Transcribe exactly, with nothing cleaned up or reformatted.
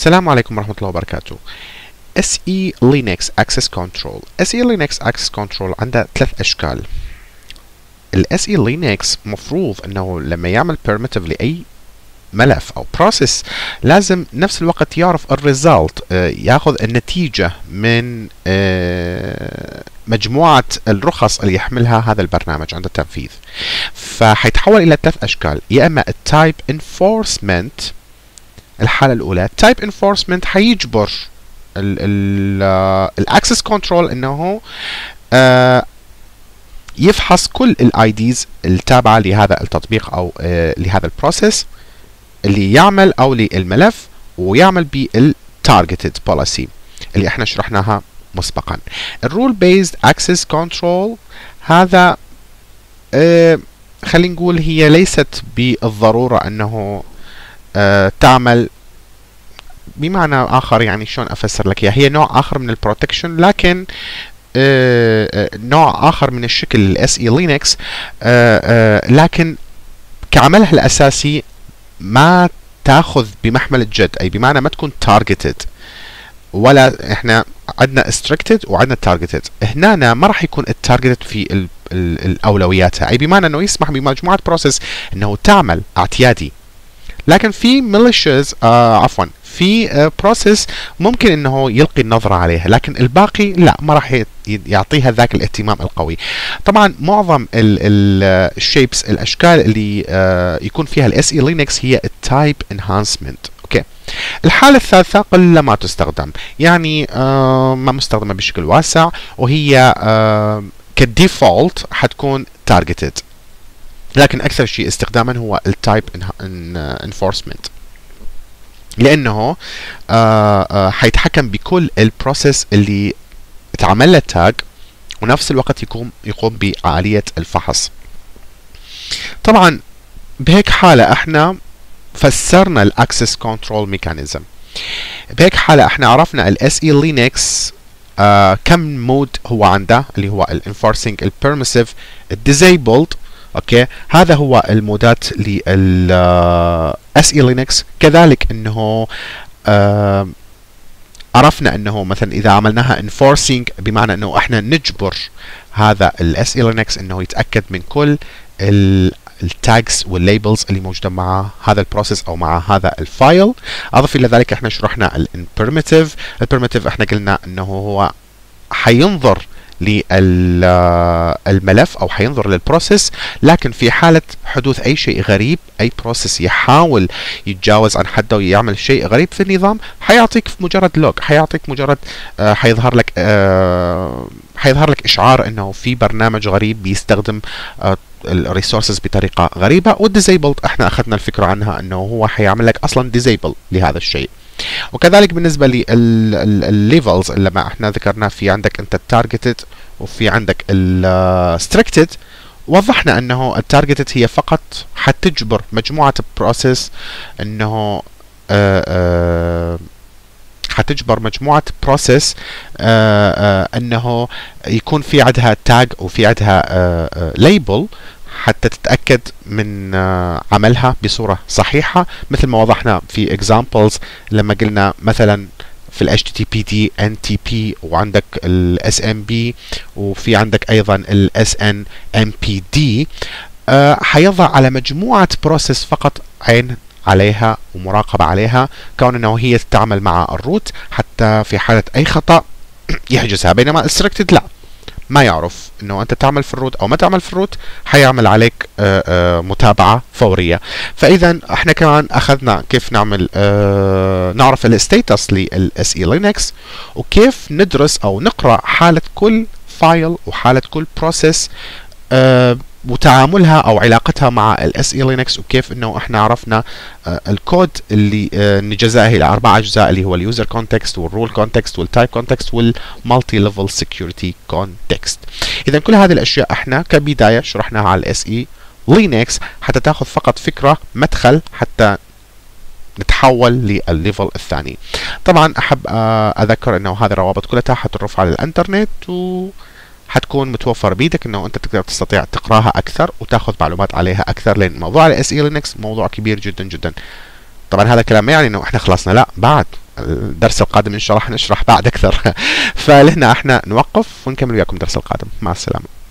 السلام عليكم ورحمة الله وبركاته. إس إي Linux Access Control. إس إي Linux Access Control عندها ثلاث أشكال. ال إس إي Linux مفروض أنه لما يعمل permissive لأي ملف أو process لازم نفس الوقت يعرف الريزلت، ياخذ النتيجة من مجموعة الرخص اللي يحملها هذا البرنامج عند التنفيذ. فحيتحول إلى ثلاث أشكال، يا إما التايب enforcement. الحالة الأولى type enforcement حيجبر الاكسس كنترول انه آه يفحص كل الاي ديز التابعة لهذا التطبيق او آه لهذا البروسيس اللي يعمل او للملف، ويعمل بالتارجتد بوليسي اللي احنا شرحناها مسبقا. الرول بيزد اكسس كنترول هذا آه خلينا نقول هي ليست بالضرورة انه آه تعمل بمعنى آخر، يعني شلون أفسر لك؟ هي نوع آخر من البروتكشن، لكن آه آه نوع آخر من الشكل ال إس إي Linux، آه آه لكن كعملها الأساسي ما تاخذ بمحمل الجد، أي بمعنى ما تكون targeted، ولا إحنا عندنا restricted وعندنا targeted. هنا ما راح يكون التارجتد في ال ال الأولوياتها، أي بمعنى أنه يسمح بمجموعة بروسيس أنه تعمل اعتيادي، لكن في malicious آه عفوا في بروسيس ممكن انه يلقي النظرة عليها، لكن الباقي لا، ما راح يعطيها ذاك الاهتمام القوي. طبعا معظم الشيبس الاشكال اللي آه يكون فيها الاس اي Linux هي التايب انهانسمنت. اوكي، الحالة الثالثة قل ما تستخدم، يعني آه ما مستخدمة بشكل واسع، وهي آه كديفولت حتكون تارجتد، لكن اكثر شيء استخداما هو التايب انفورسمنت، لانه آه آه حيتحكم بكل البروسيس اللي اتعمل له تاج، ونفس الوقت يقوم يقوم بعملية الفحص. طبعا بهيك حالة احنا فسرنا الاكسس كنترول ميكانيزم. بهيك حالة احنا عرفنا الاس اي Linux آه كم مود هو عنده، اللي هو الانفورسينج، البيرميسيف، الديزيبلد. اوكي، هذا هو المودات لل إس إي Linux. كذلك انه آه عرفنا انه مثلا اذا عملناها enforcing بمعنى انه احنا نجبر هذا ال إس إي Linux انه يتاكد من كل التاجز والليبلز اللي موجوده مع هذا البروسيس او مع هذا الفايل. اضف الى ذلك احنا شرحنا البرميتيف. البرميتيف احنا قلنا انه هو حينظر للملف او حينظر للبروسيس، لكن في حالة حدوث اي شيء غريب، اي بروسيس يحاول يتجاوز عن حده ويعمل شيء غريب في النظام، حيعطيك مجرد لوج، حيعطيك مجرد آه حيظهر لك آه حيظهر لك اشعار انه في برنامج غريب بيستخدم آه الريسورسز بطريقة غريبة. والديزيبلد احنا اخذنا الفكرة عنها انه هو حيعمل لك اصلا ديزيبل لهذا الشيء. وكذلك بالنسبة للليفلز اللي ما احنا ذكرناه، في عندك انت التارجتد وفي عندك الستريكتد. وضحنا انه التارجتد هي فقط حتجبر مجموعة بروسيس انه آآ آآ حتجبر مجموعة بروسيس انه يكون في عندها تاج وفي عندها ليبل حتى تتأكد من عملها بصورة صحيحة، مثل ما وضحنا في examples لما قلنا مثلا في ال إتش تي تي بي دي إن تي بي، وعندك ال إس إم بي، وفي عندك أيضا ال إس إن إم بي دي. أه حيضع على مجموعة بروسيس فقط عين عليها ومراقبة عليها، كون أنه هي تتعامل مع الروت حتى في حالة أي خطأ يحجزها، بينما السلكتد لا، ما يعرف انه انت تعمل في الروت او ما تعمل في الروت، حيعمل عليك آآ آآ متابعة فورية. فاذا احنا كمان اخذنا كيف نعمل نعرف الستاتس لل إس إي Linux، وكيف ندرس او نقرأ حالة كل فايل وحالة كل بروسيس وتعاملها او علاقتها مع ال إس إي Linux، وكيف انه احنا عرفنا آه الكود اللي آه نجزاه الى اربع اجزاء، اللي هو اليوزر كونتكست والرول كونتكست والتايب كونتكست والمالتي ليفل سكيورتي كونتكست. اذا كل هذه الاشياء احنا كبدايه شرحناها على ال إس إي Linux حتى تاخذ فقط فكره مدخل حتى نتحول للليفل الثاني. طبعا احب آه اذكر انه هذه الروابط كلها حترفع على الانترنت، و حتكون متوفر بيدك انه انت تقدر تستطيع تقراها اكثر وتاخذ معلومات عليها اكثر، لان موضوع ال إس إي Linux موضوع كبير جدا جدا. طبعا هذا الكلام ما يعني انه احنا خلصنا، لا، بعد الدرس القادم ان شاء الله نشرح بعد اكثر. فلهنا احنا نوقف ونكمل وياكم الدرس القادم. مع السلامه.